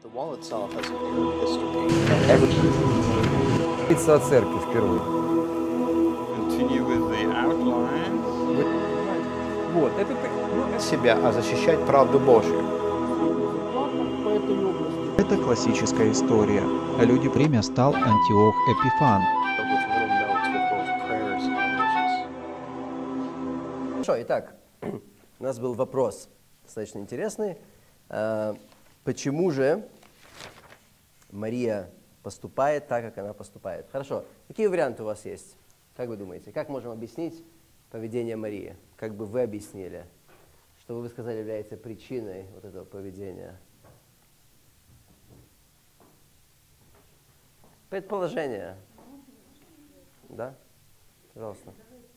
The wall itself has an Arab history. Говорится о церкви впервые. Continue with the outline. Вот, это Себя, а защищать правду Божью. Это классическая история. Люди Время стал Антиох Эпифан. Хорошо, итак, у нас был вопрос достаточно интересный. Почему же Мария поступает так, как она поступает? Хорошо, какие варианты у вас есть? Как вы думаете, как можем объяснить поведение Марии? Как бы вы объяснили, что вы сказали является причиной вот этого поведения? Предположение. Да? Пожалуйста.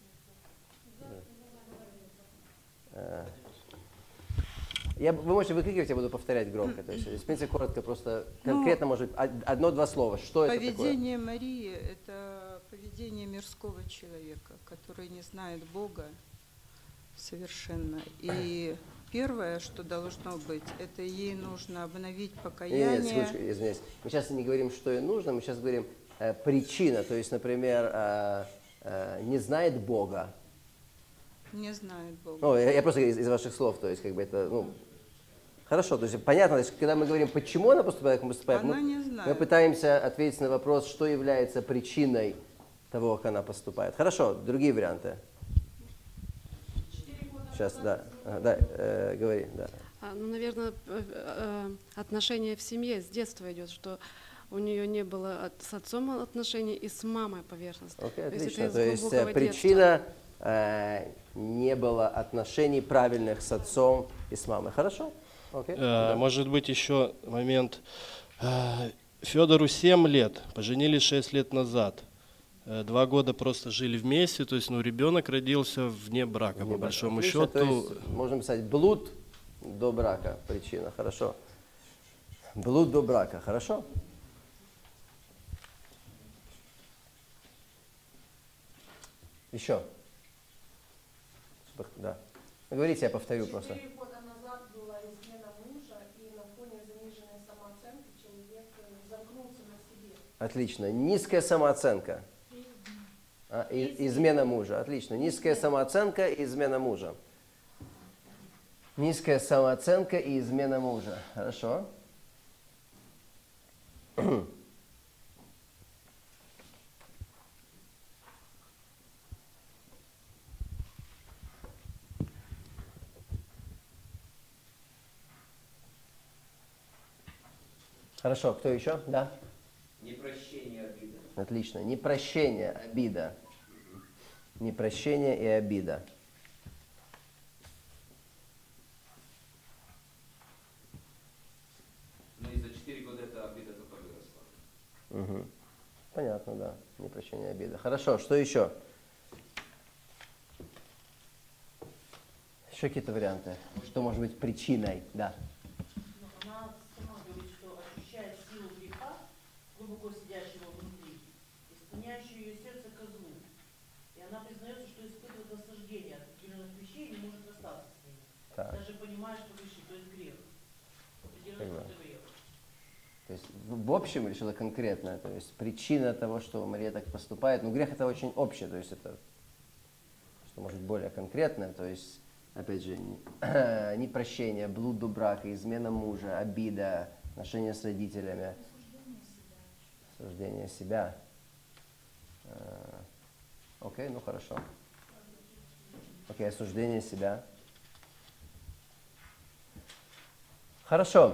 Вы можете выкрикивать, я буду повторять громко. То есть, в принципе, коротко, просто конкретно, может быть, одно-два слова. Что это такое? Поведение Марии – это поведение мирского человека, который не знает Бога совершенно. И первое, что должно быть, это ей нужно обновить покаяние. Нет, секундочку, извиняюсь. Мы сейчас не говорим, что ей нужно, мы сейчас говорим причина. То есть, например, не знает Бога. Не знает Бога. Ну, я просто из ваших слов, то есть, как бы это, ну, хорошо, то есть, понятно, то есть, когда мы говорим, почему она поступает, как мы поступаем, Она не знает. мы пытаемся ответить на вопрос, что является причиной того, как она поступает. Хорошо, другие варианты. Сейчас, да, говори, да. Ну, наверное, отношения в семье с детства идет, что у нее не было с отцом отношений и с мамой поверхностно. Окей, отлично. То То есть причина не было отношений правильных с отцом и с мамой. Хорошо? Окей. Может быть, еще момент. Федору 7 лет, поженились 6 лет назад. 2 года просто жили вместе, то есть, ну, ребенок родился вне брака, по большому Отлично. счету. То есть, можно писать блуд до брака, причина, хорошо. Блуд до брака, хорошо? Еще? Да. Говорите, я повторю просто. 4 года назад была измена мужа, и на фоне заниженной самооценки человек замкнулся на себе. Отлично. Низкая самооценка. Измена мужа. Отлично. Низкая самооценка и измена мужа. Низкая самооценка и измена мужа. Хорошо. Хорошо, кто еще? Да? Непрощение, обида. Отлично. Непрощение, обида. Непрощение и обида. Ну и за 4 года эта обида только выросла. Угу. Понятно, да. Непрощение и обида. Хорошо, что еще? Еще какие-то варианты? Что может быть причиной? Да. Она сама говорит, что ощущает силу греха, глубоко сидящего внутри, исполняющую ее сердце ко злу. И она признается, что испытывает наслаждение от определенных вещей и не может расстаться с ними. Так. Даже понимая, что грешит, то есть грех. Определенно, что это грех. То есть в общем или что-то конкретное? То есть причина того, что Мария так поступает. Ну, грех это очень общее, то есть это что может быть более конкретное. То есть, опять же, непрощение, блуд до брака, измена мужа, обида, отношения с родителями. Осуждение себя. Окей, ну хорошо. Окей, осуждение себя. Хорошо.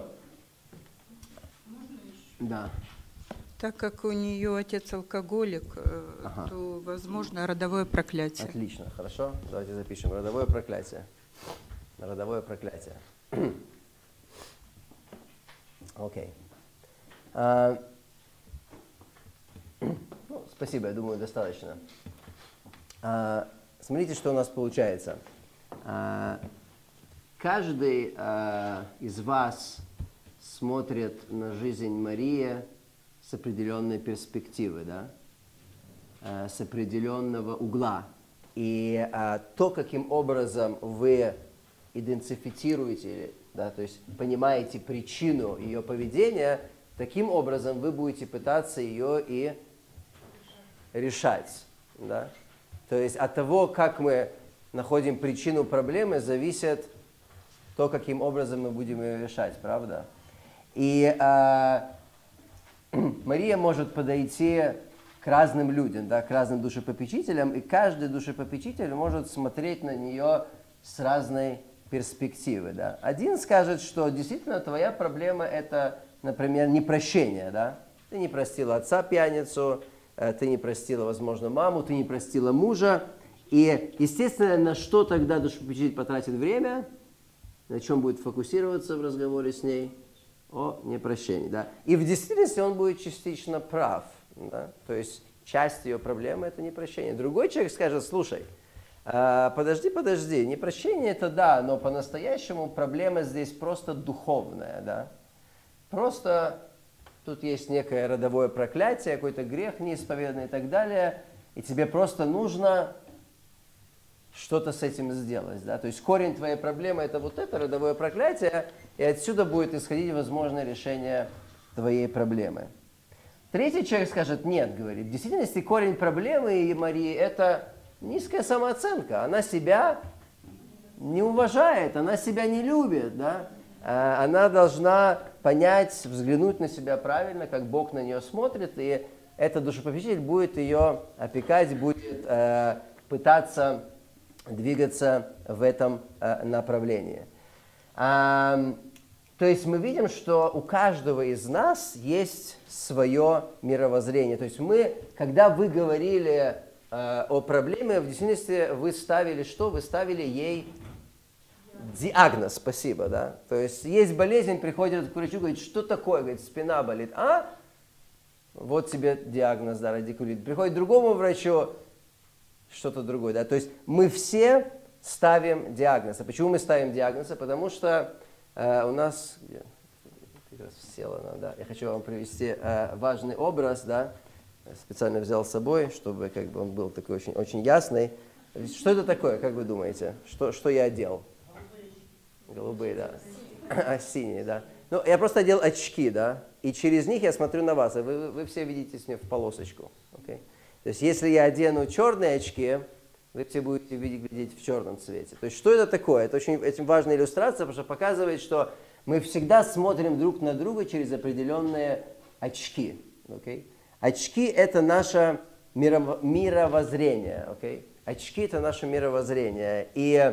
Да. Так как у нее отец алкоголик, то возможно родовое проклятие. Отлично, хорошо. Давайте запишем родовое проклятие. Родовое проклятие. Окей. Ну, спасибо, я думаю, достаточно. Смотрите, что у нас получается. Каждый из вас смотрит на жизнь Марии с определенной перспективы, да? С определенного угла. И то, каким образом вы идентифицируете да, то есть понимаете причину ее поведения, таким образом вы будете пытаться ее и решать, да. То есть от того, как мы находим причину проблемы, зависит то, каким образом мы будем ее решать, правда? И Мария может подойти к разным людям, да, к разным душепопечителям, и каждый душепопечитель может смотреть на нее с разной перспективы. Да. Один скажет, что действительно твоя проблема это, например, непрощение. Да? Ты не простила отца пьяницу, ты не простила, возможно, маму, ты не простила мужа. И, естественно, на что тогда душепопечитель потратит время? На чем будет фокусироваться в разговоре с ней? О непрощении. Да? И в действительности он будет частично прав. Да? То есть часть ее проблемы – это непрощение. Другой человек скажет, слушай, подожди, непрощение это да, но по-настоящему проблема здесь просто духовная. Да? Просто тут есть некое родовое проклятие, какой-то грех неисповеданный и так далее, и тебе просто нужно что-то с этим сделать. Да? То есть корень твоей проблемы – это вот это родовое проклятие, и отсюда будет исходить возможное решение твоей проблемы. Третий человек скажет, нет, говорит, в действительности корень проблемы Марии – это низкая самооценка. Она себя не уважает, она себя не любит. Да? Она должна понять, взглянуть на себя правильно, как Бог на нее смотрит, и этот душепопечитель будет ее опекать, будет пытаться двигаться в этом направлении. То есть мы видим, что у каждого из нас есть свое мировоззрение. То есть мы, когда вы говорили о проблеме, в действительности вы ставили что? Вы ставили ей диагноз, спасибо, да? То есть есть болезнь, приходит к врачу, говорит, что такое? Говорит, спина болит. Вот тебе диагноз, да, радикулит. Приходит к другому врачу, что-то другое, да? То есть мы все ставим диагноз. А почему мы ставим диагноз? Потому что у нас, как раз села она, да, я хочу вам привести важный образ, да, специально взял с собой, чтобы как бы он был такой очень, очень ясный. Что это такое, как вы думаете? Что я одел? Голубые, да. Синие, да. Ну, я просто одел очки, да, и через них я смотрю на вас, и вы все видите с ним в полосочку. Okay? То есть если я одену черные очки, вы все будете видеть в черном цвете. То есть что это такое? Это очень важная иллюстрация, потому что показывает, что мы всегда смотрим друг на друга через определенные очки. Okay? Очки – это наше мировоззрение. Okay? Очки – это наше мировоззрение. И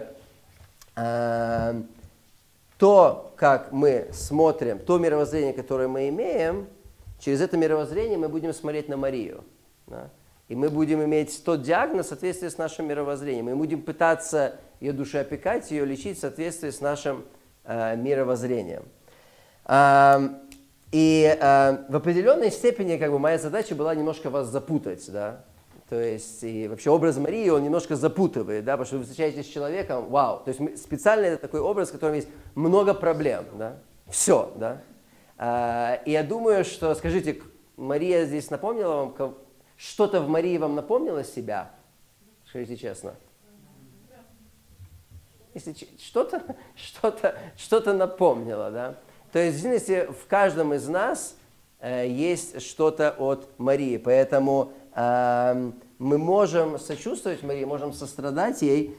то, как мы смотрим, то мировоззрение, которое мы имеем, через это мировоззрение мы будем смотреть на Марию. Да? И мы будем иметь тот диагноз в соответствии с нашим мировоззрением. Мы будем пытаться ее души опекать, ее лечить в соответствии с нашим мировоззрением. И в определенной степени как бы, моя задача была немножко вас запутать. Да? То есть и вообще образ Марии, он немножко запутывает, да? Потому что вы встречаетесь с человеком, вау. То есть специально это такой образ, в котором есть много проблем. Да? Все. Да? И я думаю, что, скажите, Мария здесь напомнила вам, что-то в Марии вам напомнило себя? Скажите честно. Если что-то напомнило, да? То есть, в действительности, в каждом из нас есть что-то от Марии. Поэтому мы можем сочувствовать Марии, можем сострадать ей.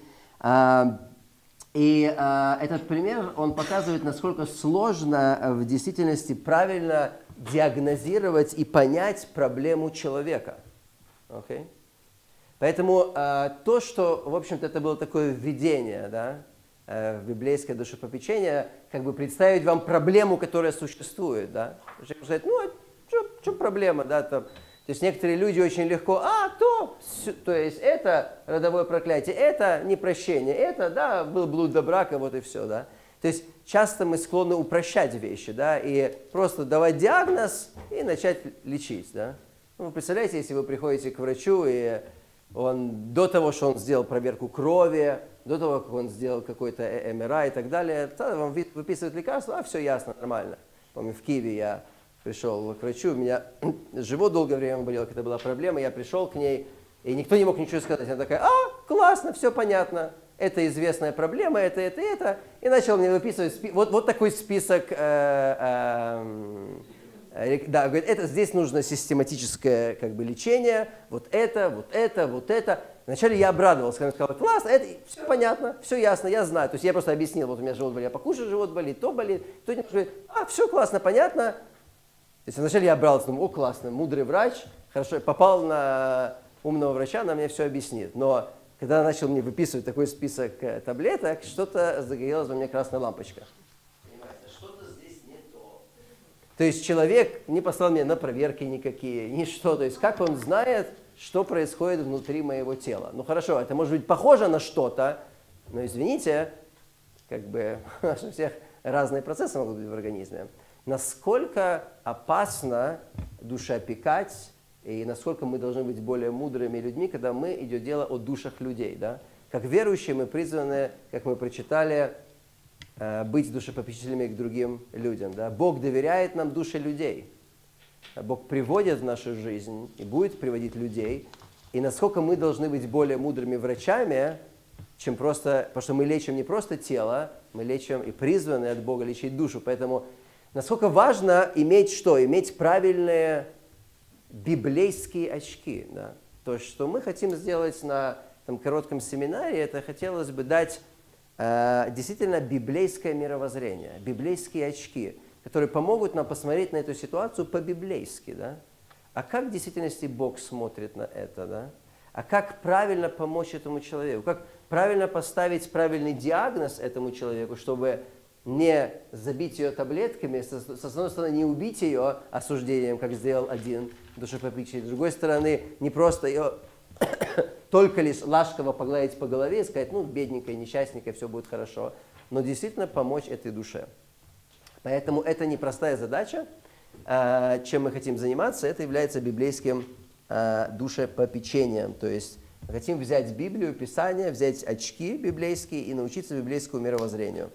И этот пример, он показывает, насколько сложно в действительности правильно диагнозировать и понять проблему человека. Okay? Поэтому то, что, в общем-то, это было такое введение, да, в библейское душепопечение, как бы представить вам проблему, которая существует. Да? Человек говорит, ну, что проблема? Да, там. То есть некоторые люди очень легко, то есть это родовое проклятие, это непрощение, это, да, был блуд до брака, вот и все. Да? То есть часто мы склонны упрощать вещи, да, и просто давать диагноз и начать лечить. Да? Ну, вы представляете, если вы приходите к врачу, и он до того, что он сделал проверку крови, до того, как он сделал какой-то МРА и так далее, тогда вам выписывают лекарства, все ясно, нормально. Помню, в Киеве я пришел к врачу, у меня живот долгое время болел, это была проблема, я пришел к ней, и никто не мог ничего сказать. Она такая, классно, все понятно. это известная проблема, это, и начал мне выписывать вот такой список. Да, говорит, это здесь нужно систематическое как бы лечение, вот это. Вначале я обрадовался, когда он сказал, классно, это все понятно, все ясно, я знаю. То есть я просто объяснил, вот у меня живот болит, я покушаю, живот болит, то болит. Кто-нибудь говорит, все классно, понятно. То есть вначале я обрадовался, думаю, классно, мудрый врач, хорошо, попал на умного врача, она мне все объяснит. Но когда начал мне выписывать такой список таблеток, что-то загорелась во мне красная лампочка. Понимаете, что-то здесь не то. То есть человек не послал мне на проверки никакие, ничто. То есть как он знает, что происходит внутри моего тела. Ну хорошо, это может быть похоже на что-то, но извините, как бы у всех разные процессы могут быть в организме. Насколько опасно душеопекать и насколько мы должны быть более мудрыми людьми, когда идет дело о душах людей. Да? Как верующие мы призваны, как мы прочитали, быть душепопечителями к другим людям. Да? Бог доверяет нам души людей. Бог приводит в нашу жизнь и будет приводить людей. И насколько мы должны быть более мудрыми врачами, чем просто, потому что мы лечим не просто тело, мы лечим и призваны от Бога лечить душу. Поэтому насколько важно иметь что? Иметь правильные библейские очки. Да? То, что мы хотим сделать на коротком семинаре, это хотелось бы дать действительно библейское мировоззрение, библейские очки, которые помогут нам посмотреть на эту ситуацию по-библейски. Да? А как в действительности Бог смотрит на это? Да? А как правильно помочь этому человеку? Как правильно поставить правильный диагноз этому человеку, чтобы не забить ее таблетками, с одной стороны, не убить ее осуждением, как сделал один душепопечитель, с другой стороны, не просто ее только лишь ласково погладить по голове и сказать, бедненькая, несчастненькая, все будет хорошо, но действительно помочь этой душе. Поэтому это непростая задача, чем мы хотим заниматься, это является библейским душепопечением, то есть мы хотим взять Библию, Писание, взять очки библейские и научиться библейскому мировоззрению.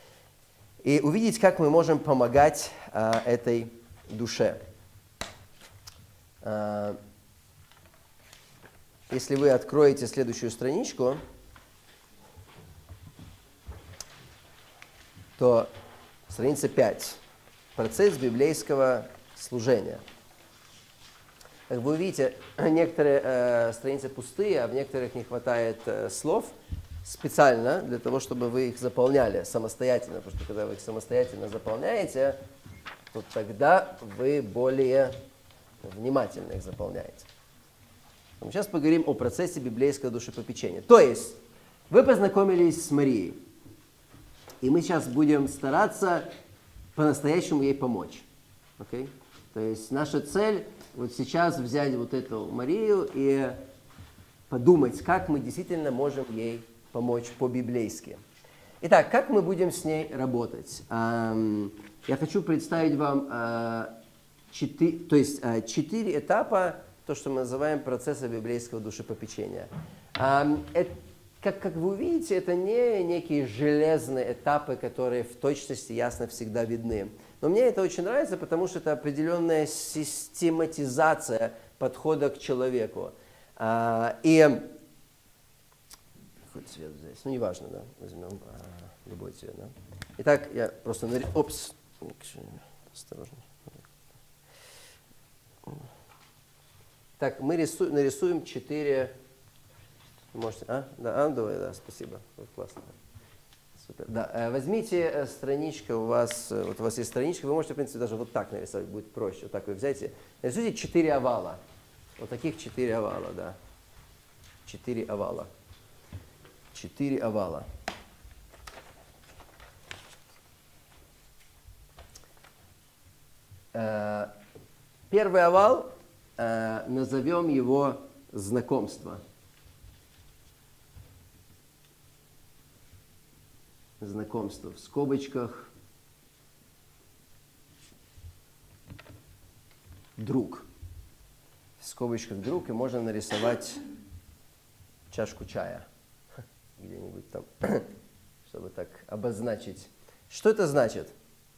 И увидеть, как мы можем помогать этой душе. Если вы откроете следующую страничку, то страница 5. Процесс библейского служения. Как вы видите, некоторые страницы пустые, а в некоторых не хватает слов. Специально для того, чтобы вы их заполняли самостоятельно, потому что когда вы их самостоятельно заполняете, то тогда вы более внимательно их заполняете. Мы сейчас поговорим о процессе библейского душепопечения. То есть, вы познакомились с Марией, и мы сейчас будем стараться по-настоящему ей помочь. Okay? То есть, наша цель вот сейчас взять вот эту Марию и подумать, как мы действительно можем ей помочь по-библейски. Итак, как мы будем с ней работать? Я хочу представить вам 4 этапа, то, что мы называем процесса библейского душепопечения. Как вы увидите, это не некие железные этапы, которые в точности ясно всегда видны. Но мне это очень нравится, потому что это определенная систематизация подхода к человеку. Хоть цвет здесь, неважно, да, возьмем любой цвет, да. Итак, я просто осторожно. Так, мы нарисуем 4, можете, давай, спасибо, вот, классно. Супер, да, возьмите страничка у вас есть страничка, вы можете, в принципе, даже вот так нарисовать, будет проще, вот так вы взяйте, нарисуйте 4 овала, вот таких 4 овала, да, 4 овала. 4 овала. Первый овал, назовем его знакомство. Знакомство в скобочках. Друг. В скобочках друг, и можно нарисовать чашку чая. Где-нибудь там, чтобы так обозначить. Что это значит?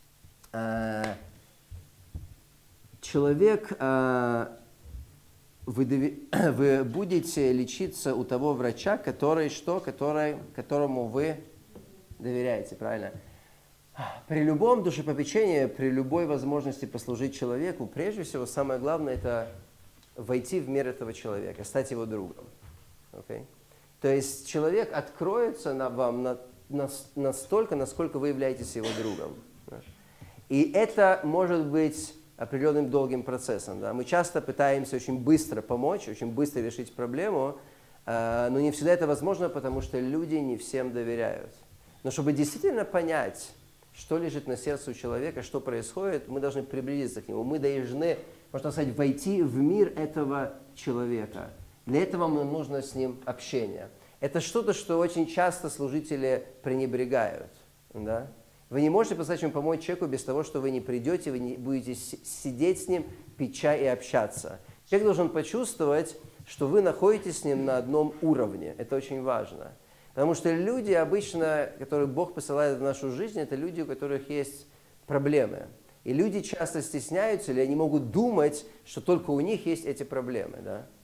Человек в вы будете лечиться у того врача, которому вы доверяете, правильно? При любом душепопечении, при любой возможности послужить человеку, прежде всего, самое главное – это войти в мир этого человека, стать его другом. Okay? То есть человек откроется вам настолько, насколько вы являетесь его другом. И это может быть определенным долгим процессом. Да? Мы часто пытаемся очень быстро помочь, очень быстро решить проблему, но не всегда это возможно, потому что люди не всем доверяют. Но чтобы действительно понять, что лежит на сердце у человека, что происходит, мы должны приблизиться к нему. Мы должны, можно сказать, войти в мир этого человека. Для этого нам нужно с ним общение. Это что-то, что очень часто служители пренебрегают. Да? Вы не можете по-настоящему помочь человеку без того, что вы не придете, вы не будете сидеть с ним, пить чай и общаться. Человек должен почувствовать, что вы находитесь с ним на одном уровне. Это очень важно. Потому что люди обычно, которые Бог посылает в нашу жизнь, это люди, у которых есть проблемы. И люди часто стесняются, или они могут думать, что только у них есть эти проблемы.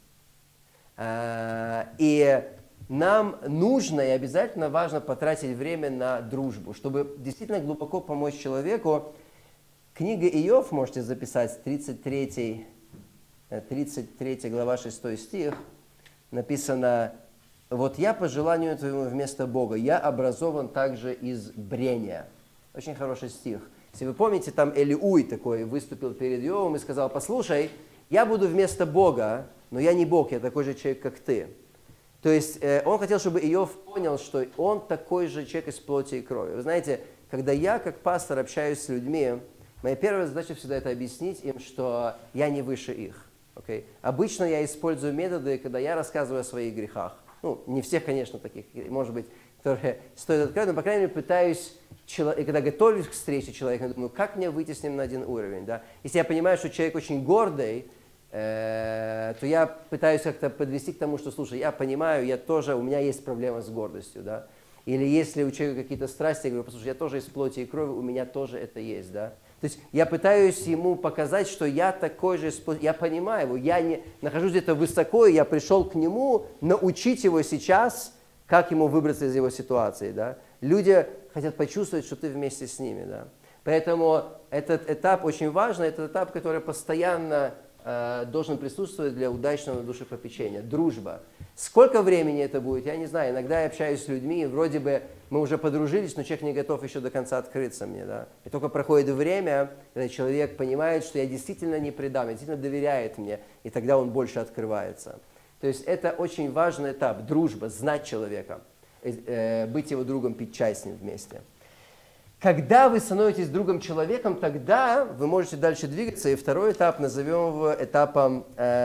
Да? И нам нужно и обязательно важно потратить время на дружбу, чтобы действительно глубоко помочь человеку. Книга Иов, можете записать, 33 глава 6 стих, написано: «Вот я по желанию твоему вместо Бога, я образован также из брения». Очень хороший стих. Если вы помните, там Элиуй такой выступил перед Иовом и сказал: послушай, я буду вместо Бога, но я не Бог, я такой же человек, как ты. То есть он хотел, чтобы Иов понял, что он такой же человек из плоти и крови. Вы знаете, когда я как пастор общаюсь с людьми, моя первая задача всегда это объяснить им, что я не выше их. Okay? Обычно я использую методы, когда я рассказываю о своих грехах. Ну, не всех, конечно, таких, может быть, которые стоит открыть, но, по крайней мере, пытаюсь, и когда готовлюсь к встрече человека, я думаю, как мне выйти с ним на один уровень. Да? Если я понимаю, что человек очень гордый, то я пытаюсь как-то подвести к тому, что, слушай, я понимаю, у меня есть проблема с гордостью. Да? Или если у человека какие-то страсти, я говорю: послушай, я тоже из плоти и крови, у меня тоже это есть. Да? То есть я пытаюсь ему показать, что я такой же, я понимаю его, я не нахожусь где-то высоко, и я пришел к нему научить его сейчас, как ему выбраться из его ситуации. Да? Люди хотят почувствовать, что ты вместе с ними. Да? Поэтому этот этап очень важный, это этап, который постоянно должен присутствовать для удачного душепопечения. Дружба. Сколько времени это будет, я не знаю. Иногда я общаюсь с людьми, и вроде бы мы уже подружились, но человек не готов еще до конца открыться мне. Да? И только проходит время, когда человек понимает, что я действительно не предам, действительно доверяет мне, и тогда он больше открывается. То есть это очень важный этап. Дружба, знать человека, быть его другом, пить чай с ним вместе. Когда вы становитесь другом человеком, тогда вы можете дальше двигаться. И второй этап назовем его этапом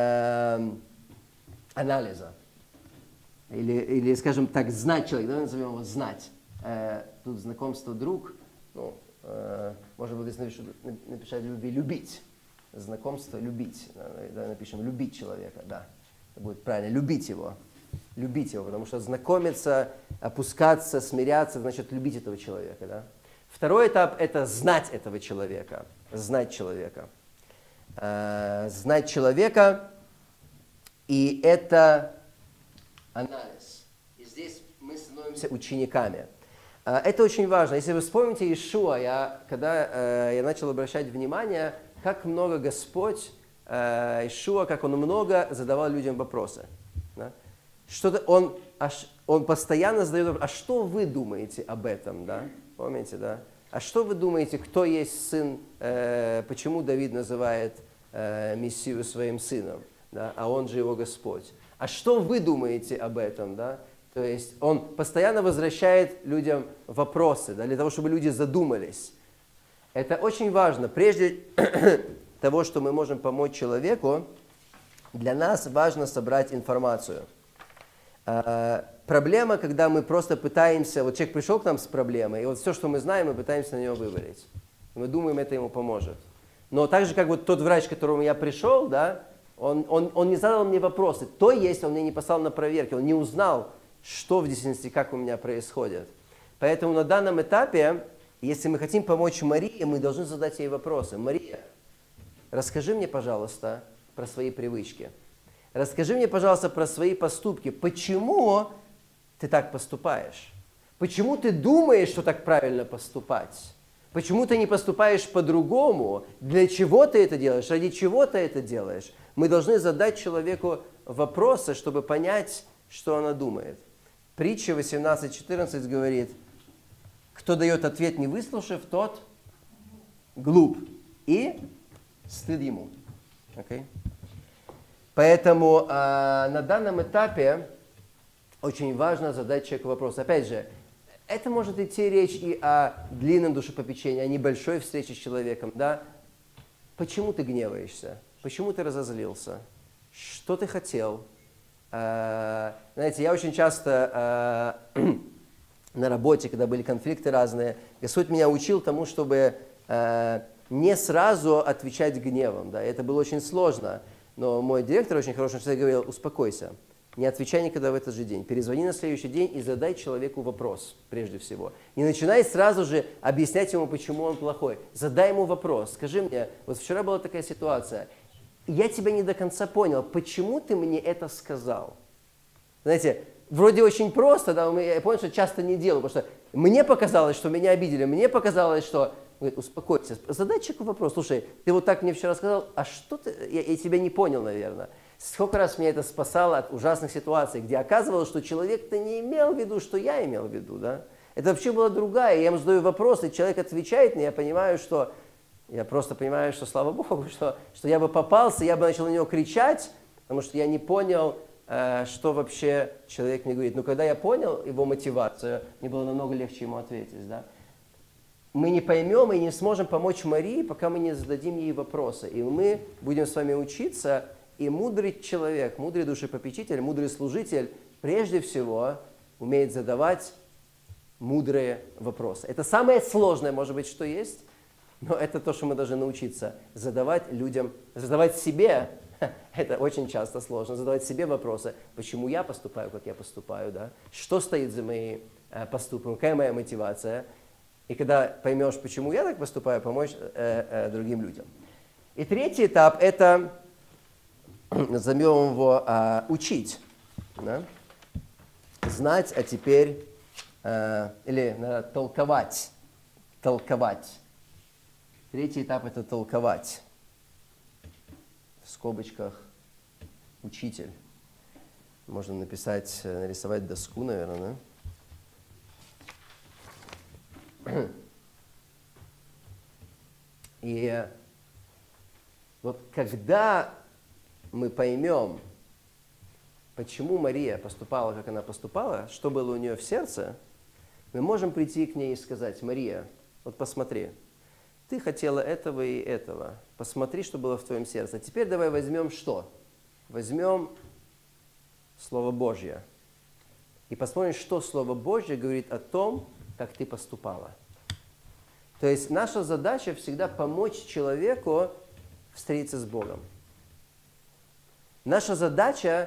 анализа. Или, скажем так, знать человека. Давай назовем его знать. Тут знакомство друг. Ну, может быть, написать любить. Знакомство любить. Давай напишем любить человека. Да, это будет правильно. Любить его. Любить его, потому что знакомиться, опускаться, смиряться, значит любить этого человека. Да? Второй этап – это знать этого человека. Знать человека. Знать человека, и это анализ. И здесь мы становимся учениками. Это очень важно. Если вы вспомните Иешуа, когда я начал обращать внимание, как много Господь, Иешуа, как Он много задавал людям вопросы. Да? Что-то он постоянно задает вопрос: а что вы думаете об этом? Да? Помните, да? А что вы думаете, кто есть сын, почему Давид называет Мессию своим сыном, да? А он же его Господь? А что вы думаете об этом? Да? То есть он постоянно возвращает людям вопросы, да, для того, чтобы люди задумались. Это очень важно. Прежде того, что мы можем помочь человеку, для нас важно собрать информацию. Проблема, когда мы просто пытаемся, вот человек пришел к нам с проблемой, и вот все, что мы знаем, мы пытаемся на него вывалить. Мы думаем, это ему поможет. Но так же, как вот тот врач, к которому я пришел, да, он не задал мне вопросы. То есть он мне не послал на проверки, он не узнал, что в действительности, как у меня происходит. Поэтому на данном этапе, если мы хотим помочь Марии, мы должны задать ей вопросы. Мария, расскажи мне, пожалуйста, про свои привычки. расскажи мне, пожалуйста, про свои поступки. Почему ты так поступаешь? Почему ты думаешь, что так правильно поступать? Почему ты не поступаешь по-другому? Для чего ты это делаешь? Ради чего ты это делаешь? Мы должны задать человеку вопросы, чтобы понять, что она думает. Притча 18:14 говорит: кто дает ответ, не выслушав, тот глуп, и стыд ему. Okay? Поэтому на данном этапе очень важно задать человеку вопрос. Опять же, это может идти речь и о длинном душепопечении, о небольшой встрече с человеком. Да? Почему ты гневаешься? Почему ты разозлился? Что ты хотел? Знаете, я очень часто на работе, когда были конфликты разные, Господь меня учил тому, чтобы не сразу отвечать гневом. Да? Это было очень сложно. Но мой директор очень хороший человек говорил: успокойся, не отвечай никогда в этот же день. Перезвони на следующий день и задай человеку вопрос прежде всего. Не начинай сразу же объяснять ему, почему он плохой. Задай ему вопрос. Скажи мне, вот вчера была такая ситуация, я тебя не до конца понял, почему ты мне это сказал? Знаете, вроде очень просто, да, я понял, что часто не делаю, потому что мне показалось, что меня обидели, мне показалось, что... Говорит, успокойся, задай человеку вопрос. Слушай, ты вот так мне вчера сказал, а что ты... Я тебя не понял, наверное. Сколько раз меня это спасало от ужасных ситуаций, где оказывалось, что человек-то не имел в виду, что я имел в виду, да? Это вообще была другая. Я ему задаю вопрос, и человек отвечает мне, я понимаю, что... Я просто понимаю, что, слава Богу, что я бы попался, я бы начал на него кричать, потому что я не понял, что вообще человек мне говорит. Но когда я понял его мотивацию, мне было намного легче ему ответить, да? Мы не поймем и не сможем помочь Марии, пока мы не зададим ей вопросы. И мы будем с вами учиться, и мудрый человек, мудрый душепопечитель, мудрый служитель, прежде всего, умеет задавать мудрые вопросы. Это самое сложное, может быть, что есть, но это то, что мы должны научиться. Задавать людям, задавать себе, это очень часто сложно, задавать себе вопросы. Почему я поступаю, как я поступаю, да? Что стоит за моим поступком, какая моя мотивация? И когда поймешь, почему я так поступаю, помочь другим людям. И третий этап – это, назовем его, учить. Да? Знать, а теперь, или толковать. Толковать. Третий этап – это толковать. В скобочках учитель. Можно написать, нарисовать доску, наверное, да? И вот когда мы поймем, почему Мария поступала, как она поступала, что было у нее в сердце, мы можем прийти к ней и сказать: Мария, вот посмотри, ты хотела этого и этого, посмотри, что было в твоем сердце. Теперь давай возьмем что? Возьмем Слово Божье и посмотрим, что Слово Божье говорит о том, как ты поступала. То есть наша задача всегда помочь человеку встретиться с Богом. Наша задача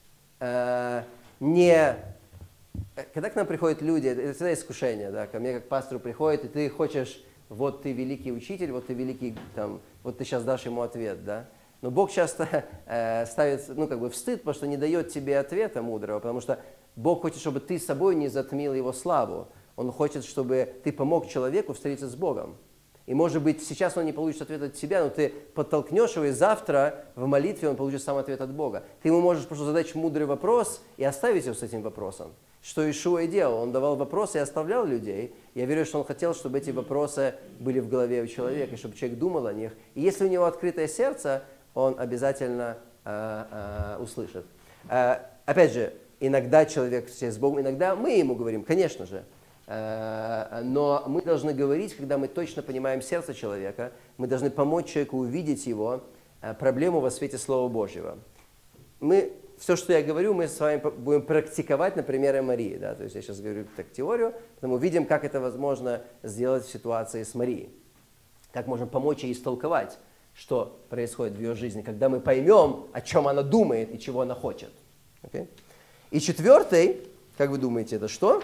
не... Когда к нам приходят люди, это всегда искушение, да, ко мне как пастору приходит, и ты хочешь, вот ты великий учитель, вот ты великий, там, вот ты сейчас дашь ему ответ, да. Но Бог часто ставит, в стыд, потому что не дает тебе ответа мудрого, потому что Бог хочет, чтобы ты собой не затмил его славу. Он хочет, чтобы ты помог человеку встретиться с Богом. И, может быть, сейчас он не получит ответ от тебя, но ты подтолкнешь его, и завтра в молитве он получит сам ответ от Бога. Ты ему можешь просто задать мудрый вопрос и оставить его с этим вопросом. Что Иешуа и делал. Он давал вопросы и оставлял людей. Я верю, что он хотел, чтобы эти вопросы были в голове у человека, чтобы человек думал о них. И если у него открытое сердце, он обязательно услышит. Опять же, иногда человек с Богом, иногда мы ему говорим, конечно же. Но мы должны говорить, когда мы точно понимаем сердце человека, мы должны помочь человеку увидеть его проблему во свете Слова Божьего. Все, что я говорю, мы с вами будем практиковать на примере Марии. Да? То есть я сейчас говорю так теорию, но мы видим, как это возможно сделать в ситуации с Марией. Как можем помочь ей истолковать, что происходит в ее жизни, когда мы поймем, о чем она думает и чего она хочет. Okay? И четвертый, как вы думаете, это что?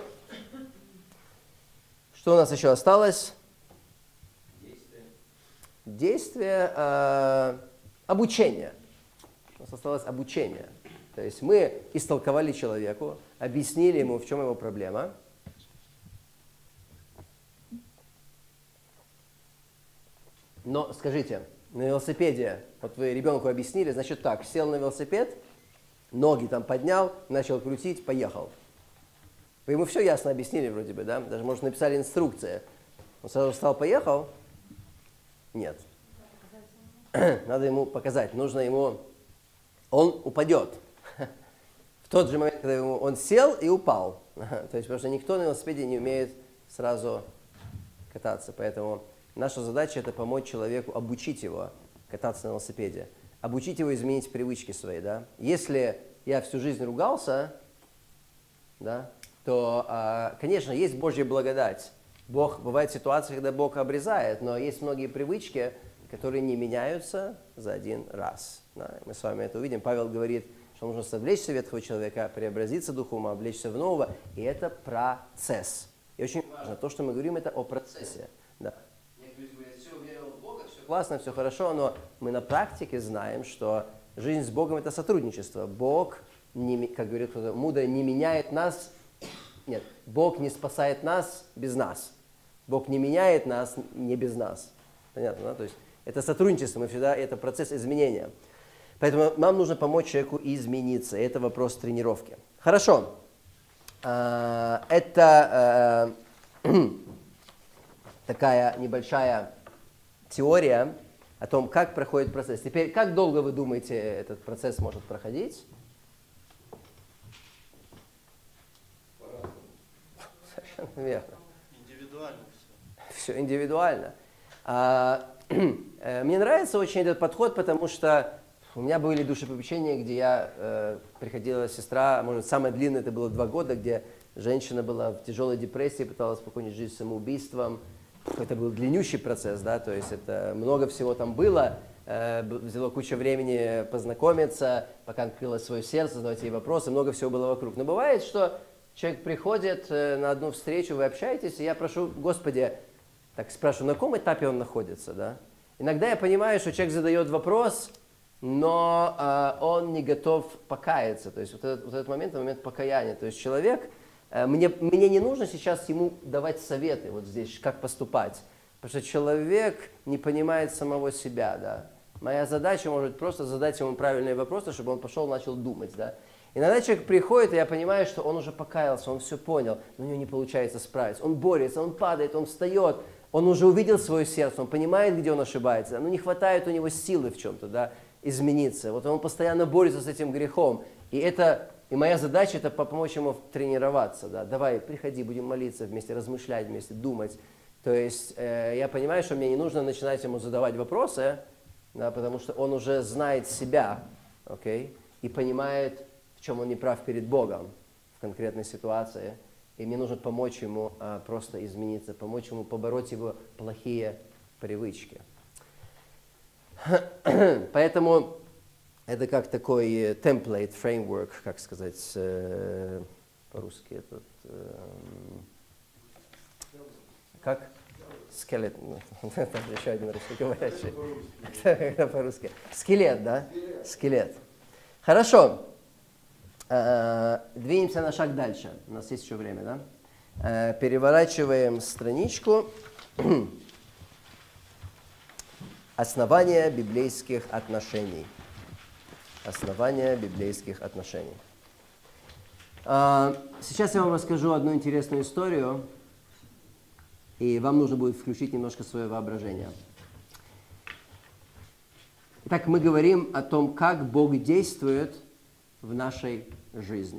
Что у нас еще осталось? Действие обучения. У нас осталось обучение. То есть мы истолковали человеку, объяснили ему, в чем его проблема. Но скажите, на велосипеде, вот вы ребенку объяснили, значит так, сел на велосипед, ноги там поднял, начал крутить, поехал. Вы ему все ясно объяснили вроде бы, да? Даже, может, написали инструкции. Он сразу встал, поехал? Нет. Надо ему показать, нужно ему... Он упадет. В тот же момент, когда он сел и упал. То есть, потому что никто на велосипеде не умеет сразу кататься. Поэтому наша задача – это помочь человеку, обучить его кататься на велосипеде. Обучить его изменить привычки свои. Да? Если я всю жизнь ругался, да, то, конечно, есть Божья благодать. Бывают ситуации, когда Бог обрезает, но есть многие привычки, которые не меняются за один раз. Да? Мы с вами это увидим. Павел говорит, что нужно совлечься ветхого человека, преобразиться духом, облечься в нового. И это процесс. И очень важно, то, что мы говорим, это о процессе. Да. Некоторые говорят, все, верил в Бога, все классно, все хорошо, но мы на практике знаем, что жизнь с Богом – это сотрудничество. Бог, как говорит кто-то мудро, не меняет нас. Нет, Бог не спасает нас без нас. Бог не меняет нас не без нас. Понятно, да? То есть это сотрудничество, мы всегда, это процесс изменения. Поэтому нам нужно помочь человеку измениться. Это вопрос тренировки. Хорошо. Это такая небольшая теория о том, как проходит процесс. Теперь, как долго вы думаете, этот процесс может проходить? Совершенно верно. Индивидуально все. Все индивидуально. Мне нравится очень этот подход, потому что у меня были душепопечения, где приходила сестра, может, самое длинное это было 2 года, где женщина была в тяжелой депрессии, пыталась покончить жизнь самоубийством. Это был длиннющий процесс, да, то есть это много всего там было, взяло кучу времени познакомиться, пока открылось свое сердце, задавать ей вопросы, много всего было вокруг. Но бывает, что человек приходит на одну встречу, вы общаетесь, и я прошу, Господи, так спрашиваю, на каком этапе он находится, да? Иногда я понимаю, что человек задает вопрос, но он не готов покаяться. То есть вот этот момент покаяния. То есть человек, мне не нужно сейчас ему давать советы вот здесь, как поступать. Потому что человек не понимает самого себя. Да? Моя задача может просто задать ему правильные вопросы, чтобы он пошел и начал думать. Да? Иногда человек приходит, и я понимаю, что он уже покаялся, он все понял, но у него не получается справиться. Он борется, он падает, он встает. Он уже увидел свое сердце, он понимает, где он ошибается, но не хватает у него силы в чем-то, да, измениться. Вот он постоянно борется с этим грехом. И моя задача – это помочь ему тренироваться. Да. Давай, приходи, будем молиться вместе, размышлять вместе, думать. То есть я понимаю, что мне не нужно начинать ему задавать вопросы, да, потому что он уже знает себя, okay, и понимает, в чем он не прав перед Богом в конкретной ситуации. И мне нужно помочь ему просто измениться, помочь ему побороть его плохие привычки. Поэтому это как такой template, framework, как сказать по-русски. Как? Скелет. Там еще один русскоговорящий. По-русски. Скелет, да? Скелет. Хорошо. Двинемся на шаг дальше. У нас есть еще время, да? Переворачиваем страничку. Основания библейских отношений. Основания библейских отношений. Сейчас я вам расскажу одну интересную историю, и вам нужно будет включить немножко свое воображение. Итак, мы говорим о том, как Бог действует в нашей жизни.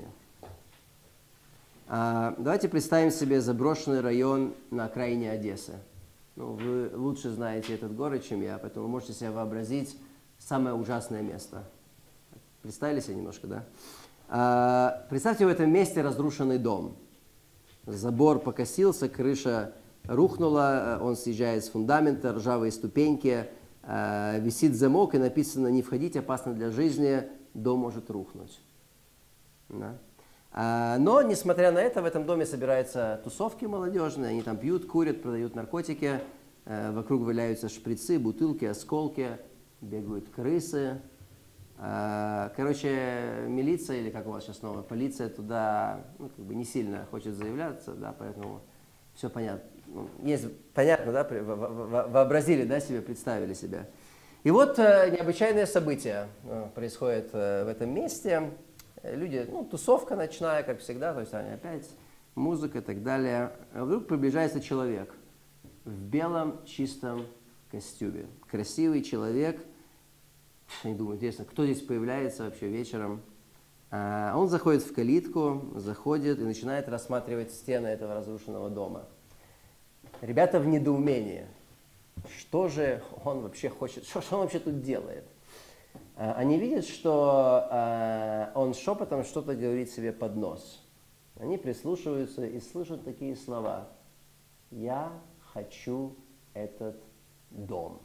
Давайте представим себе заброшенный район на окраине Одессы. Ну, вы лучше знаете этот город, чем я, поэтому вы можете себе вообразить самое ужасное место. Представили себе немножко, да? Представьте в этом месте разрушенный дом. Забор покосился, крыша рухнула, он съезжает с фундамента, ржавые ступеньки, висит замок и написано «Не входить, опасно для жизни, дом может рухнуть». Да? Но, несмотря на это, в этом доме собираются тусовки молодежные, они там пьют, курят, продают наркотики, вокруг валяются шприцы, бутылки, осколки, бегают крысы. Короче, милиция, или как у вас сейчас новая, полиция туда ну, как бы не сильно хочет заявляться, да, поэтому все понятно. Ну, есть, понятно, да, вообразили, да, себе, представили себя. И вот необычайное событие происходит в этом месте. Люди, ну, тусовка ночная, как всегда, то есть они опять музыка и так далее. А вдруг приближается человек в белом чистом костюме. Красивый человек. Я не думаю, интересно, кто здесь появляется вообще вечером. Он заходит в калитку, заходит и начинает рассматривать стены этого разрушенного дома. Ребята в недоумении. Что же он вообще хочет, что он вообще тут делает? Они видят, что он шепотом что-то говорит себе под нос. Они прислушиваются и слышат такие слова. «Я хочу этот дом».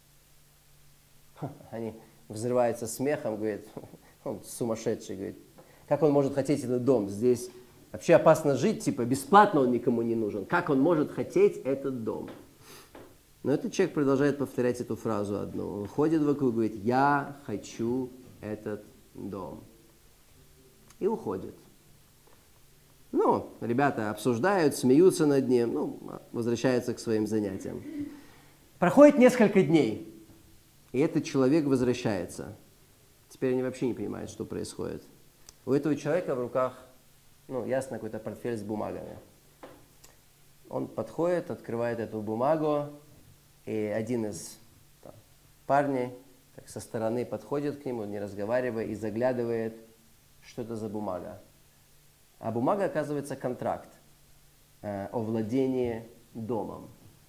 Они взрываются смехом, говорят, он сумасшедший, говорит, как он может хотеть этот дом? Здесь вообще опасно жить, типа бесплатно он никому не нужен. Как он может хотеть этот дом? Но этот человек продолжает повторять эту фразу одну. Он ходит вокруг и говорит, я хочу этот дом. И уходит. Ну, ребята обсуждают, смеются над ним, ну, возвращаются к своим занятиям. Проходит несколько дней. И этот человек возвращается. Теперь они вообще не понимают, что происходит. У этого человека в руках, ну, ясно, какой-то портфель с бумагами. Он подходит, открывает эту бумагу, и один из парней так, со стороны подходит к нему, не разговаривая, и заглядывает, что это за бумага. А бумага, оказывается, контракт о владении домом.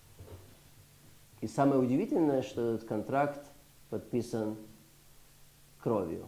И самое удивительное, что этот контракт подписан кровью.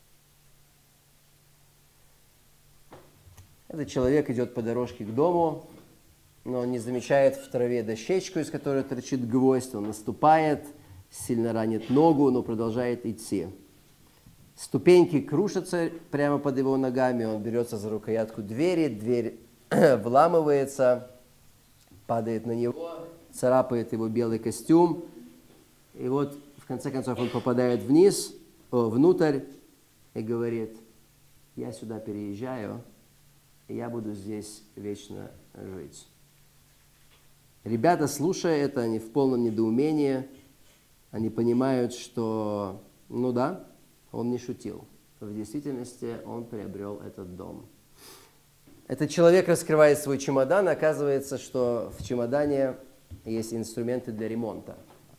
Этот человек идет по дорожке к дому, но он не замечает в траве дощечку, из которой торчит гвоздь. Он наступает, сильно ранит ногу, но продолжает идти. Ступеньки крушатся прямо под его ногами, он берется за рукоятку двери, дверь вламывается, падает на него, царапает его белый костюм. И вот, в конце концов, он попадает внутрь и говорит, я сюда переезжаю, и я буду здесь вечно жить. Ребята, слушая это, они в полном недоумении, они понимают, что, ну да, он не шутил. В действительности он приобрел этот дом. Этот человек раскрывает свой чемодан, и оказывается, что в чемодане есть инструменты для ремонта.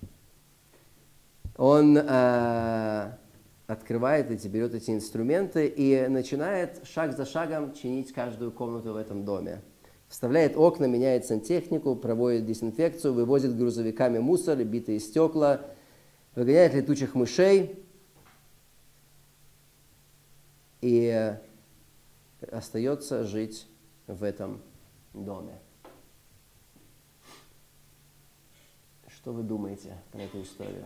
Он открывает берет эти инструменты и начинает шаг за шагом чинить каждую комнату в этом доме. Вставляет окна, меняет сантехнику, проводит дезинфекцию, вывозит грузовиками мусор, битые стекла, выгоняет летучих мышей и остается жить в этом доме. Что вы думаете про эту историю?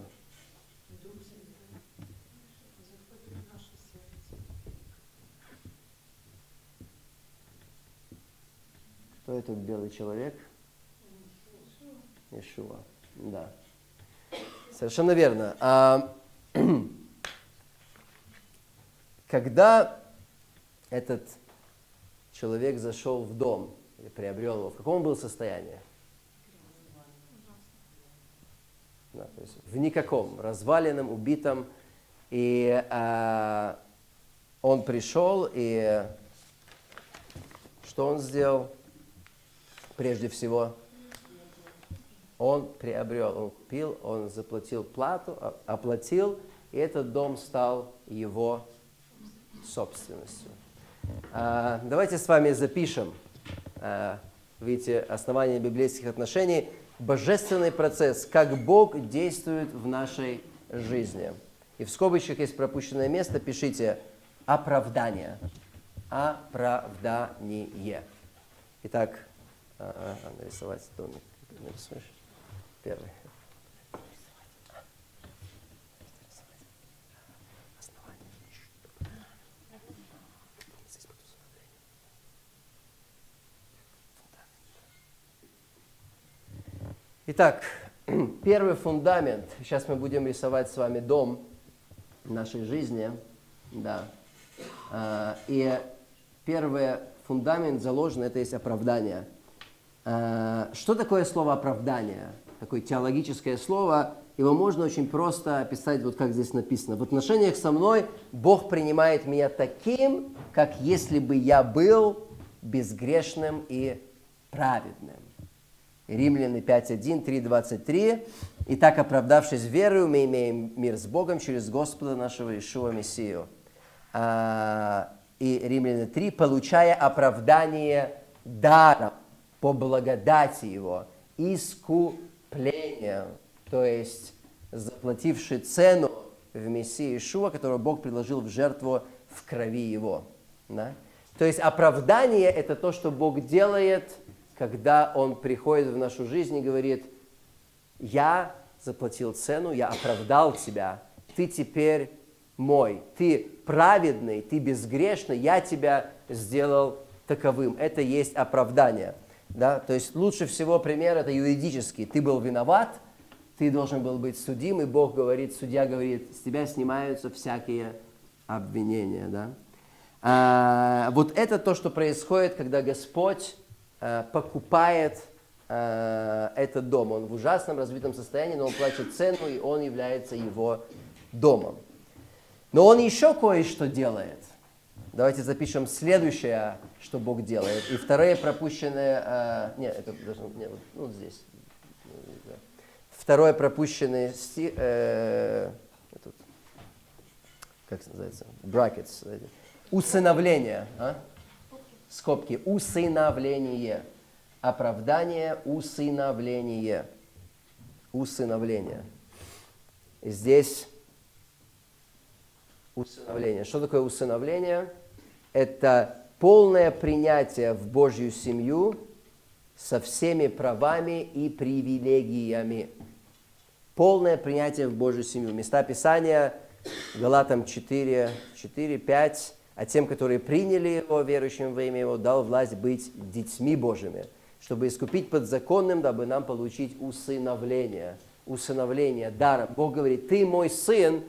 Кто этот белый человек? Иешуа. Да. Совершенно верно. Когда этот человек зашел в дом и приобрел его, в каком он был состоянии? Да, то есть в никаком, разваленном, убитом. И он пришел, и что он сделал? Прежде всего, он приобрел, он купил, он заплатил плату, оплатил, и этот дом стал его собственностью. Давайте с вами запишем, видите, основание библейских отношений, божественный процесс, как Бог действует в нашей жизни. И в скобочках есть пропущенное место, пишите оправдание. Оправдание. Итак, нарисовать домик. Нарисуешь? Первый. Итак, первый фундамент. Сейчас мы будем рисовать с вами дом. нашей жизни. Да. И первый фундамент заложен, это есть оправдание. Что такое слово оправдание? Такое теологическое слово. Его можно очень просто описать, вот как здесь написано. В отношениях со мной Бог принимает меня таким, как если бы я был безгрешным и праведным. Римляне 5:1, 3:23. Итак, оправдавшись верою, мы имеем мир с Богом через Господа нашего Иешуа Мессию. И Римляне 3, получая оправдание даром по благодати Его, искуплением, то есть заплативший цену в Мессии Иешуа, которого Бог предложил в жертву в крови Его. Да? То есть оправдание – это то, что Бог делает, когда Он приходит в нашу жизнь и говорит: я заплатил цену, я оправдал тебя, ты теперь мой, ты праведный, ты безгрешный, я тебя сделал таковым. Это есть оправдание. Да? То есть лучше всего пример это юридический. Ты был виноват, ты должен был быть судим, и Бог говорит, судья говорит, с тебя снимаются всякие обвинения. Да? Вот это то, что происходит, когда Господь покупает этот дом. Он в ужасном разбитом состоянии, но он платит цену, и он является его домом. Но он еще кое-что делает. Давайте запишем следующее, что Бог делает. И второе пропущенное... нет, это даже... Нет, вот здесь. Второе пропущенное стих... как это называется? Brackets. Усыновление. Скобки. Усыновление. Оправдание, усыновление. Усыновление. И здесь усыновление. Что такое усыновление? Это полное принятие в Божью семью со всеми правами и привилегиями. Полное принятие в Божью семью. Места Писания, Галатам 4, 5. А тем, которые приняли Его, верующим во имя Его, дал власть быть детьми Божьими, чтобы искупить подзаконным, дабы нам получить усыновление. Усыновление даром. Бог говорит, ты мой сын,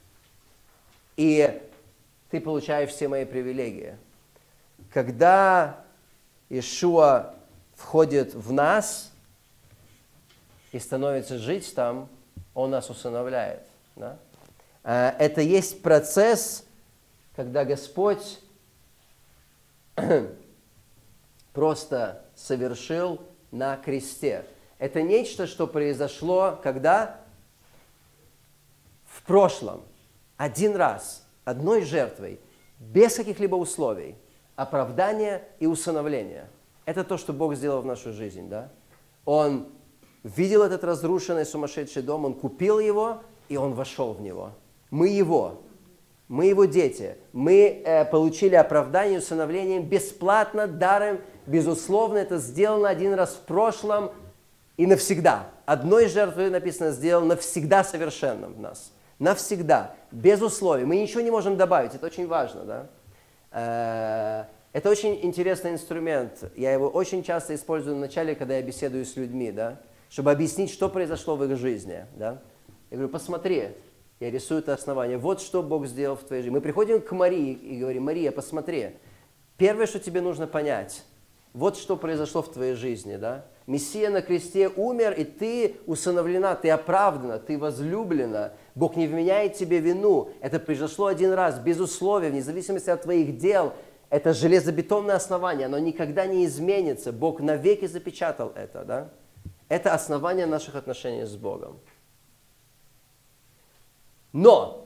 и ты получаешь все мои привилегии. Когда Иешуа входит в нас и становится жить там, Он нас усыновляет. Да? Это есть процесс, когда Господь просто совершил на кресте. Это нечто, что произошло когда? В прошлом. Один раз, одной жертвой, без каких-либо условий. Оправдание и усыновление. Это то, что Бог сделал в нашу жизнь. Да? Он видел этот разрушенный сумасшедший дом, Он купил его, и Он вошел в него. Мы его дети. Мы получили оправдание и усыновление бесплатно, даром, безусловно. Это сделано один раз в прошлом и навсегда. Одной жертвой, написано, сделал навсегда совершенным в нас. Навсегда, без условий. Мы ничего не можем добавить, это очень важно. Да? Это очень интересный инструмент. Я его очень часто использую в начале, когда я беседую с людьми, да? Чтобы объяснить, что произошло в их жизни. Да? Я говорю, посмотри. Я рисую это основание. Вот что Бог сделал в твоей жизни. Мы приходим к Марии и говорим, Мария, посмотри. Первое, что тебе нужно понять, вот что произошло в твоей жизни. Да? Мессия на кресте умер, и ты усыновлена, ты оправдана, ты возлюблена. Бог не вменяет тебе вину. Это произошло один раз, без условий, вне зависимости от твоих дел. Это железобетонное основание, оно никогда не изменится. Бог навеки запечатал это. Да? Это основание наших отношений с Богом. Но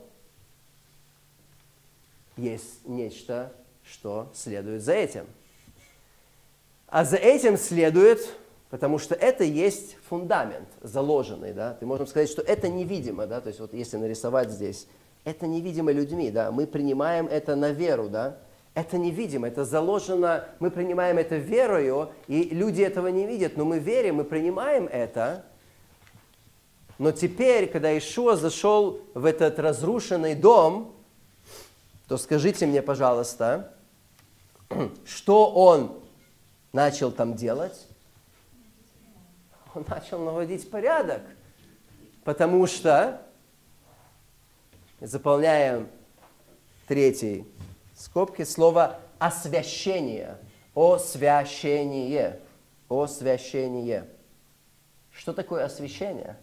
есть нечто, что следует за этим. А за этим следует, потому что это есть фундамент заложенный. Да? Ты можешь сказать, что это невидимо. Да? То есть вот если нарисовать здесь, это невидимо людьми. Да? Мы принимаем это на веру. Да? Это невидимо, это заложено, мы принимаем это верою, и люди этого не видят, но мы верим, мы принимаем это. Но теперь, когда Иешуа зашел в этот разрушенный дом, то скажите мне, пожалуйста, что он начал там делать? Он начал наводить порядок, потому что Заполняем третьей скобки слово освящение. Освящение. Освящение. Что такое освящение?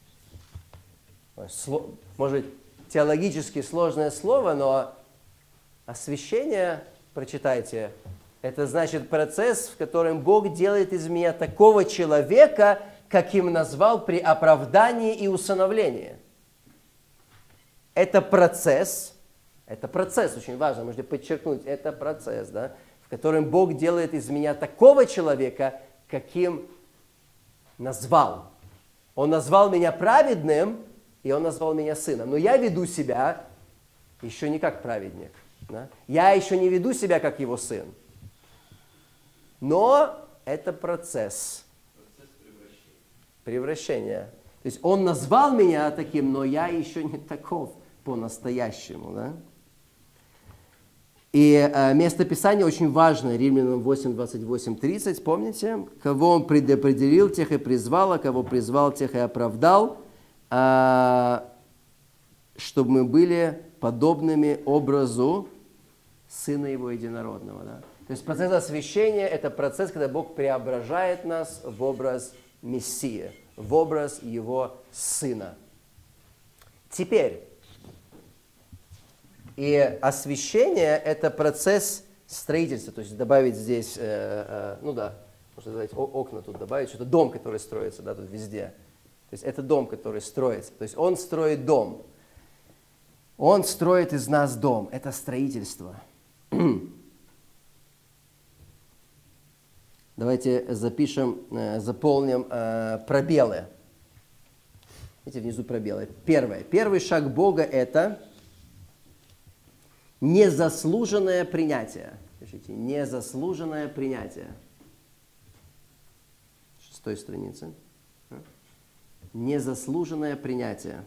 Может быть, теологически сложное слово, но освящение, прочитайте, это значит процесс, в котором Бог делает из меня такого человека, каким назвал при оправдании и усыновлении. Это процесс, очень важно, можно подчеркнуть, это процесс, да, в котором Бог делает из меня такого человека, каким назвал. Он назвал меня праведным, и Он назвал меня сыном. Но я веду себя еще не как праведник. Да? Я еще не веду себя как Его сын. Но это процесс. Превращения. То есть Он назвал меня таким, но я еще не таков по-настоящему. Да? И место Писания очень важно. Римлянам 8, 28, 30. Помните? Кого Он предопределил, тех и призвал, а кого призвал, тех и оправдал, чтобы мы были подобными образу Сына Его Единородного. Да? То есть процесс освящения – это процесс, когда Бог преображает нас в образ Мессии, в образ Его Сына. Теперь, и освящение – это процесс строительства, то есть добавить здесь, можно добавить окна тут добавить, что-то дом, который строится, да, тут везде. То есть это дом, который строится. То есть Он строит дом. Он строит из нас дом. Это строительство. Давайте заполним пробелы. Видите, внизу пробелы. Первый шаг Бога – это незаслуженное принятие. Пишите, незаслуженное принятие. 6-й странице. Незаслуженное принятие.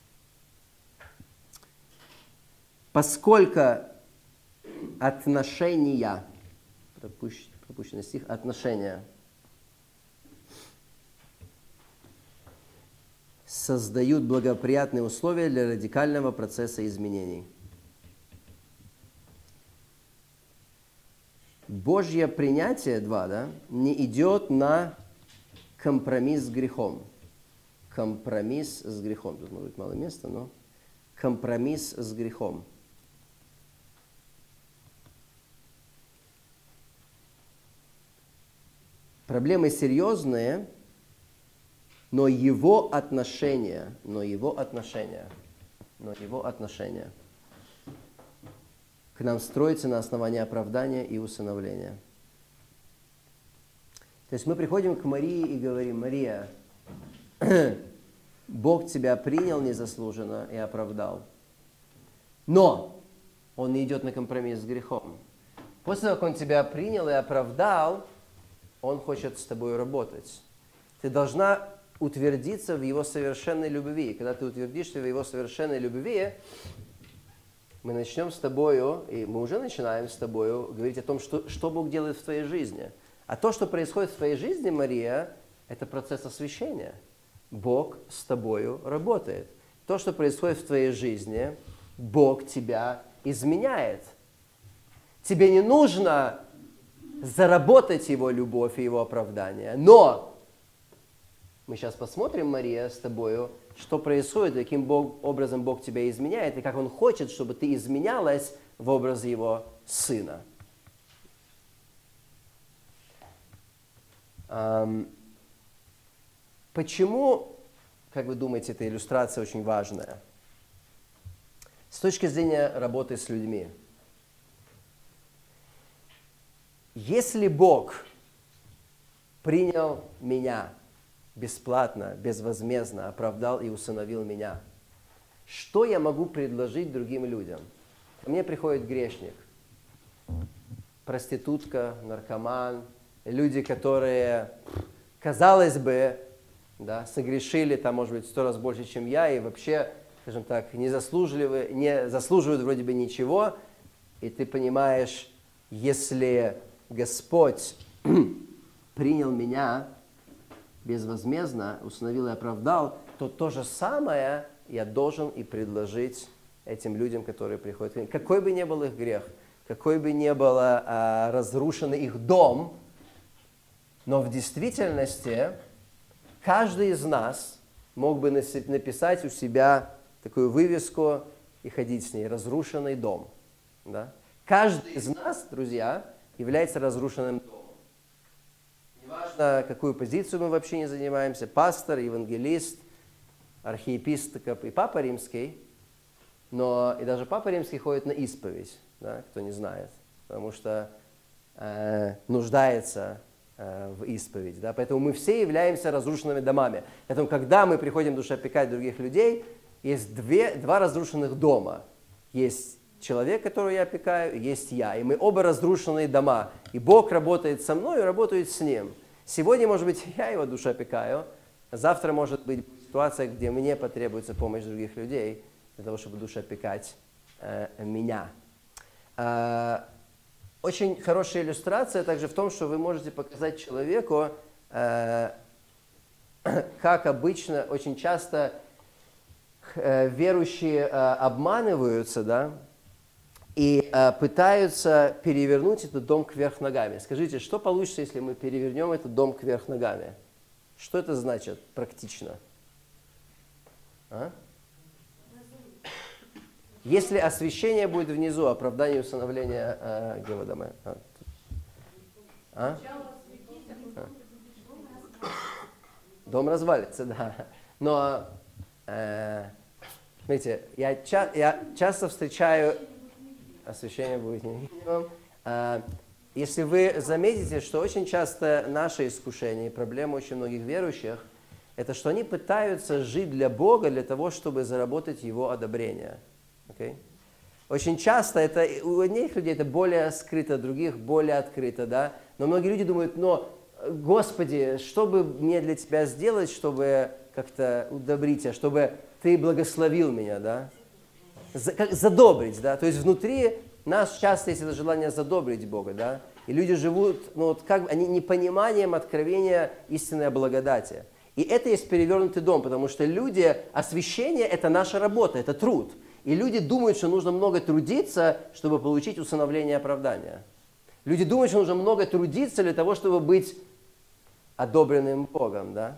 Поскольку отношения, пропущенный стих, отношения создают благоприятные условия для радикального процесса изменений. Божье принятие, 2, да, не идет на компромисс с грехом. Компромисс с грехом. Тут может быть мало места, но компромисс с грехом. Проблемы серьезные, но его отношения к нам строятся на основании оправдания и усыновления. То есть мы приходим к Марии и говорим: Мария, Бог тебя принял незаслуженно и оправдал. Но Он не идет на компромисс с грехом. После того, как Он тебя принял и оправдал, Он хочет с тобой работать. Ты должна утвердиться в Его совершенной любви. Когда ты утвердишься в Его совершенной любви, мы начнем с тобою, и мы уже начинаем с тобою говорить о том, что Бог делает в твоей жизни. А то, что происходит в твоей жизни, Мария, это процесс освящения. Бог с тобою работает. То, что происходит в твоей жизни, Бог тебя изменяет. Тебе не нужно заработать Его любовь и Его оправдание. Но мы сейчас посмотрим, Мария, с тобою, что происходит, каким образом Бог тебя изменяет, и как Он хочет, чтобы ты изменялась в образ Его Сына. Почему, как вы думаете, эта иллюстрация очень важная? С точки зрения работы с людьми. Если Бог принял меня бесплатно, безвозмездно, оправдал и усыновил меня, что я могу предложить другим людям? Ко мне приходит грешник, проститутка, наркоман, люди, которые, казалось бы, да, согрешили, там, может быть, 100 раз больше, чем я, и вообще, скажем так, не заслуживают вроде бы ничего, и ты понимаешь, если Господь принял меня безвозмездно, усыновил и оправдал, то то же самое я должен и предложить этим людям, которые приходят к ним. Какой бы ни был их грех, какой бы ни был разрушен их дом, но в действительности каждый из нас мог бы написать у себя такую вывеску и ходить с ней: «Разрушенный дом». Да? Каждый из нас, друзья, является разрушенным домом. Неважно, какую позицию мы вообще не занимаемся, пастор, евангелист, архиепископ и Папа Римский, но и даже Папа Римский ходит на исповедь, да, кто не знает, потому что нуждается в исповеди. Да? Поэтому мы все являемся разрушенными домами. Поэтому, когда мы приходим душеопекать других людей, есть два разрушенных дома. Есть человек, которого я опекаю, есть я. И мы оба разрушенные дома. И Бог работает со мной и работает с ним. Сегодня, может быть, я его душеопекаю, а завтра, может быть, ситуация, где мне потребуется помощь других людей для того, чтобы душеопекать меня. Очень хорошая иллюстрация также в том, что вы можете показать человеку, как обычно, очень часто верующие обманываются, да, и пытаются перевернуть этот дом кверх ногами. Скажите, что получится, если мы перевернем этот дом кверх ногами? Что это значит практично? Если освящение будет внизу, оправдание усыновления Гевадама. Дом развалится, да. Но, смотрите, я часто встречаю... Освящение будет не минимум. Если вы заметите, что очень часто наше искушение и проблема очень многих верующих, это что они пытаются жить для Бога для того, чтобы заработать Его одобрение. Okay? Очень часто это, у одних людей это более скрыто, других более открыто, да? Но многие люди думают, но, Господи, что бы мне для Тебя сделать, чтобы как-то удобрить Тебя, чтобы Ты благословил меня, да? Задобрить, да? То есть внутри нас часто есть это желание задобрить Бога, да? И люди живут, ну вот как они непониманием откровения истинной благодати. И это есть перевернутый дом, потому что люди, освящение – это наша работа, это труд. И люди думают, что нужно много трудиться, чтобы получить усыновление и оправдание. Люди думают, что нужно много трудиться для того, чтобы быть одобренным Богом, да?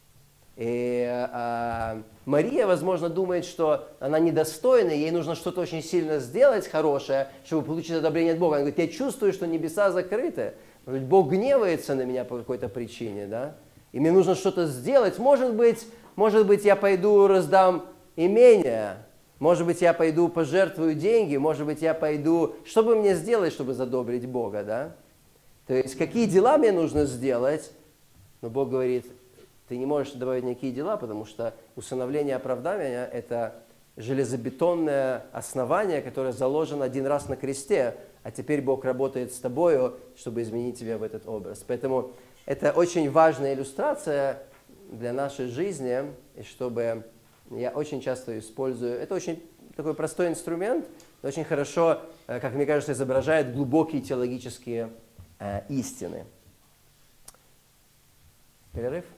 И Мария, возможно, думает, что она недостойна, ей нужно что-то очень сильно сделать хорошее, чтобы получить одобрение от Бога. Она говорит, я чувствую, что небеса закрыты, может быть, Бог гневается на меня по какой-то причине, да? И мне нужно что-то сделать. Может быть, я пойду раздам имение, может быть, я пойду пожертвую деньги, может быть, я пойду... Что бы мне сделать, чтобы задобрить Бога, да? То есть, какие дела мне нужно сделать? Но Бог говорит, ты не можешь добавить никакие дела, потому что усыновление и оправдание – это железобетонное основание, которое заложено один раз на кресте, а теперь Бог работает с тобою, чтобы изменить тебя в этот образ. Поэтому это очень важная иллюстрация для нашей жизни, и чтобы я очень часто использую. Это очень такой простой инструмент, но очень хорошо, как мне кажется, изображает глубокие теологические истины. Перерыв?